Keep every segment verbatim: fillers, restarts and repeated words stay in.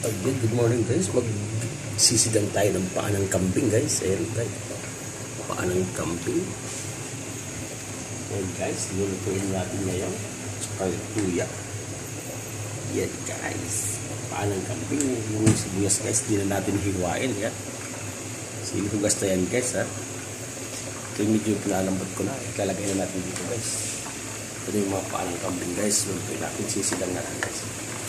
Again, good morning guys. Magsisidang tayo ng paa ng kambing guys. Ayan guys. Paa ng kambing. Ayan guys. Lulutuin natin ngayon. Tsaka tuya. Ayan guys. Paa ng kambing. Yung sibuyas guys. Hindi na natin hiwain. Ayan. Sinugas na yan guys ha. Ito yung medyo pinalambot ko na. Ilalagay na natin dito guys. Ito yung mga paa ng kambing guys. Lulutuin natin. Sisidang natin guys.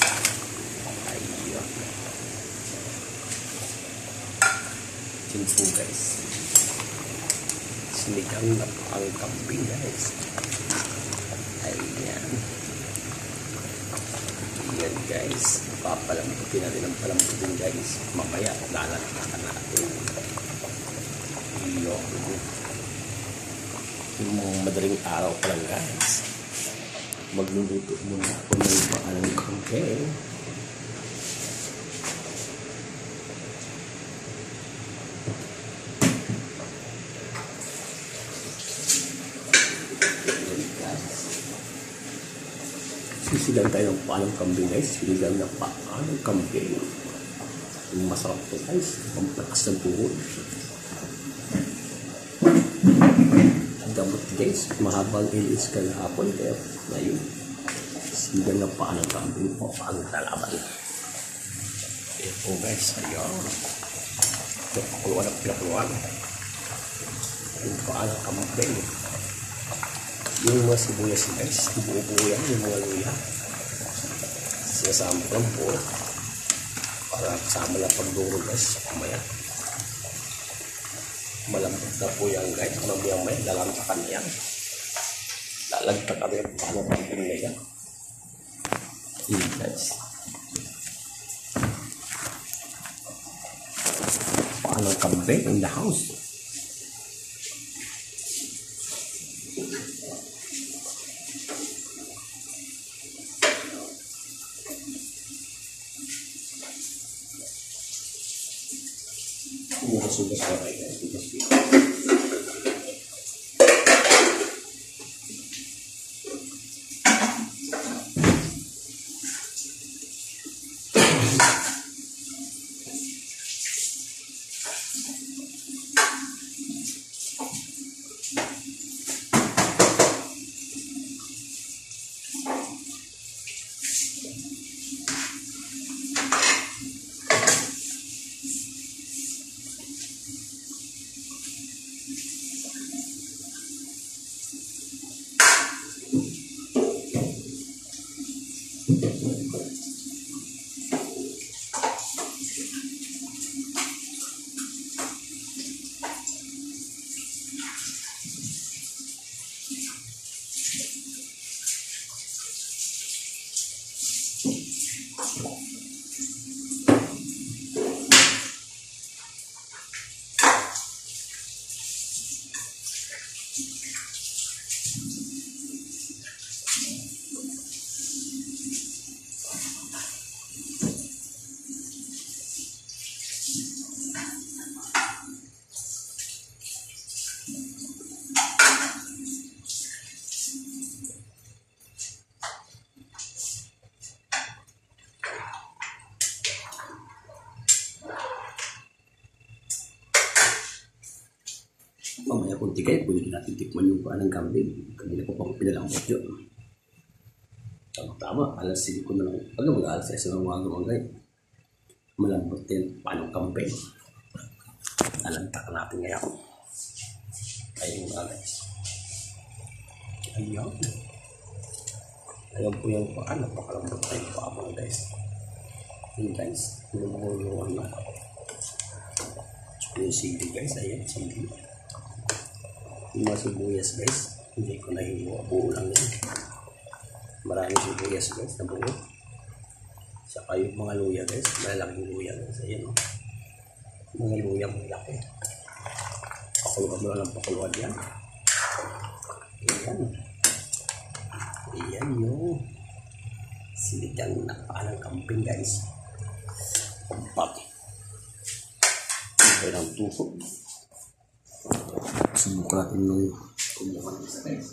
Info guys, sinigang na ang kambing guys. Ayan, ayan guys, papalambutin natin ang palambutin guys. Mamaya lalatakan natin iyo yung madaling araw pa lang guys. Magluluto muna ako ng paalang kambing. Sisigang tayo ng paa ng kambing guys. Sisigang na paa ng kambing. Yung masarap to guys. Pampalakas ng tuhod. Gamot guys. Mahabang ilis ka na hapon. Kaya ngayon. Sisigang na paa ng kambing po ang lalaban. Kaya po guys. Ayaw. Pinakuluan at pinakuluan. Yung paa ng kambing. Yung mga sibuyas guys, buo-buo yan, yung mga luya. Sinasama ko lang po para kasama lang pagduro guys. Mamaya malambot na po yan guys. Mamaya maya lalantakan na yan. Lalagtakan yan paano pagduro na yan. Ayan guys. Paano kambing in the house. Sugas pa tayo guys. Sugas pa. Mamaya kung tigay, pwede natin tikman yung paa ng kambing. Kanina ko pang pinalambot yun. Tama-tama, alas singko na lang. Pag mag-alas sa mga mga mga malambot din paa ng kambing. Alantakan natin ngayon. Ayun mga guys. Ayun. Ayun po yung paa. Napakalambot tayo yung paa mga guys. Ayun guys. Lumulungan na. Yung sili guys. Ayun, sili. Yung mga sibuyas guys, hindi ko na hiwa, buo lang yan. Maraming sibuyas guys na buo. Saka yung mga luya guys, malalaking luya guys. Ayan o, mga luya malaki. Pakuluan mo lang ng pakuluan yan. Ayan. Ayan yung sinigang na paa ng kambing guys. Pampak. Ayan ang tuhod. Subukan natin nung kumuha ng isa guys.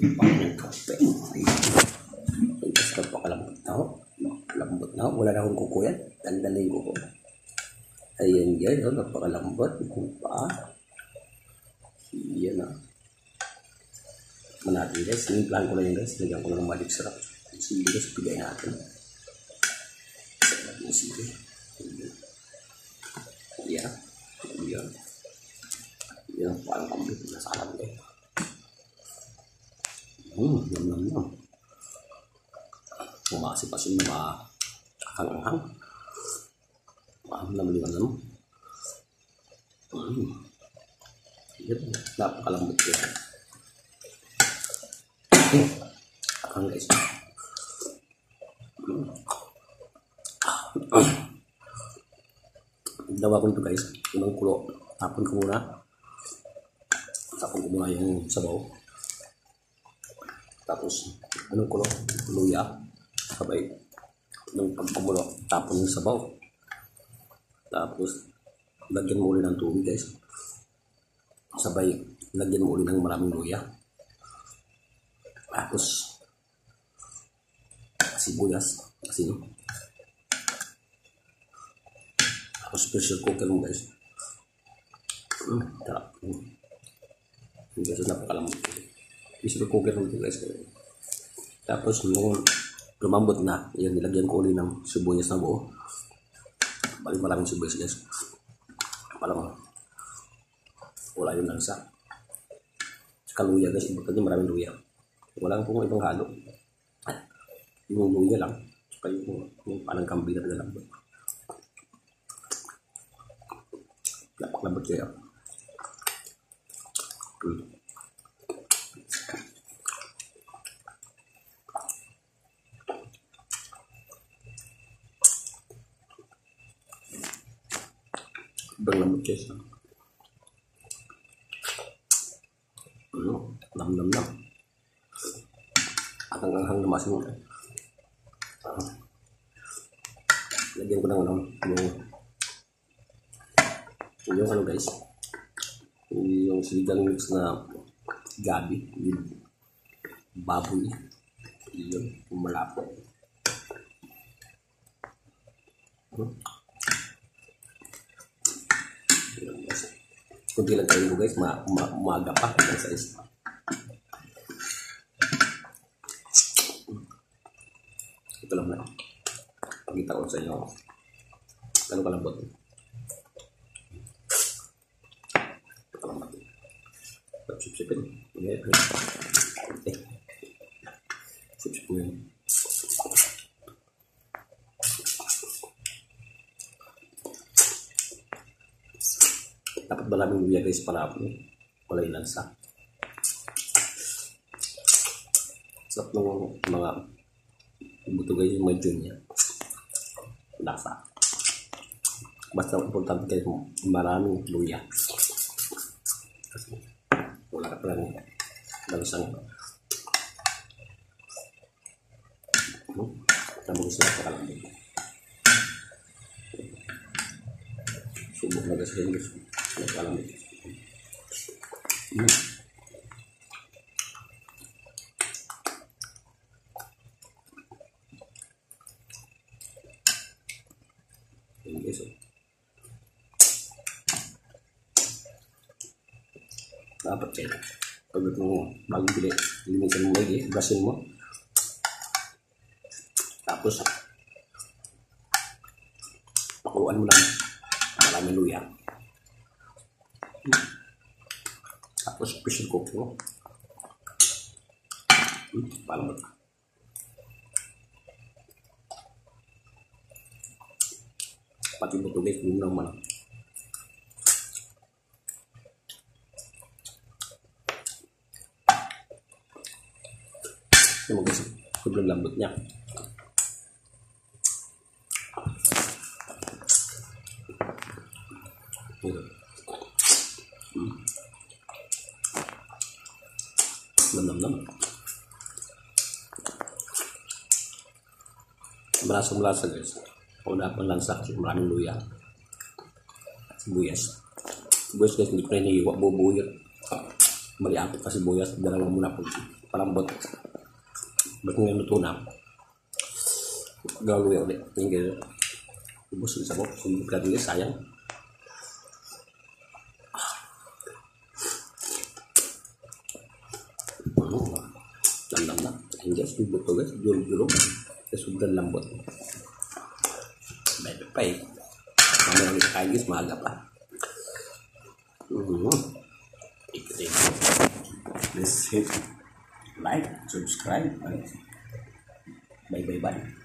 Panang kape. Ay, guys, napakalambot na ako. Napakalambot na ako. Wala na akong kuko yan. Tandalin ko ko. Ayan guys, oh, napakalambot. Kung pa. Yan na. Manatin guys. Siniplan ko na yan guys. Lagyan ko na ng magic syrup. Sige guys, pigay natin. Sige. Yan. Yan. Yan. Parang kambing. Nasa alam guys. Hmm, yum yum yum. Umasi-pasin na makakang-hang. Mahal na maliwan na mo. Hmm. Yan. Napakalambot yan. Akang guys. Hmm. Ginawa ko nito guys. Unang kulo. Tapon ko muna. Tapon ko muna yung sabaw. Tapos, anong kulo? Luya. Sabay, nung pagkumulo, tapon yung sabaw. Tapos, lagyan mo ulit ng tubig guys. Sabay, lagyan mo ulit ng maraming luya. Tapos, sibuyas. Asin. Tapos, pressure cooker mo guys. Hmm, tarap. Hmm. Hindi kasi napakalambot. Pressure cooker mo ito guys. Tapos, nung lumambot na, yan, nilagyan ko ulit ng sibuyas na buo. Balik maraming sibuyas guys. Palang wala yung lansa. Saka luya guys, ibig kasi maraming luya. Wala pong ibang halo. Yung luya lang. Saka yung, yung panang kambing na nalambot. Napakalambot kaya. Hmm. Berlambut guys. Ano, nam-nam nam. At ang hanghang na masin. Uh, lagyan ko ng ano, yung, yung ano guys, yung siligang mix na gabi, yung baboy, yun, yung malapot. Hmm. Kunti lang tayo mo guys, ma ma umaga pa hanggang sa isa. Ito lang na. Pakita ko sa inyo. Ano kalambot? Ito kalambot. Sip-sipin. Eh, sip-sip mo yun. Dapat maraming luya guys para wala yung lansa. Sarap ng mga buto guys yung medyo niya. Lasa. Basta importante guys maraming luya. Kasi wala ka palang lansang. Hmm? Naman gusto na pakalambing. Subok na guys yan guys. Nagkalam ito. Hmm. Ayan guys. Dapat kayo. Pag mo bagong bili, linisan mo lagi, brusin mo. Tapos, pakuluan mo lang. Maraming luya. Tapos pressure cooker mo. Hmm, paano ba? Pati buto guys, hindi mo naman. Ito mo guys, sobrang lambot niya. Hmm. Nam-nam-nam. Malasa-malasa guys. Kung dapat lansa kasi maraming luya. Sibuyas. Sibuyas guys, hindi pa rin hiwa, bubuyot. Maliapit pa sibuyas, dalawa muna po. palambot. Ba't nga luto na? Gawin ulit. Yung gano'n. Ubus sa bok. Sumbok lang ulit. Sayang. Ano? Landam na. Hindi. Subok to guys. Jurog-jurog. Sobrang lambot. Bye bye. Mamaya ulit kain guys. Maaga pa. Mm-hmm. Please hit like, subscribe. Bye bye bye.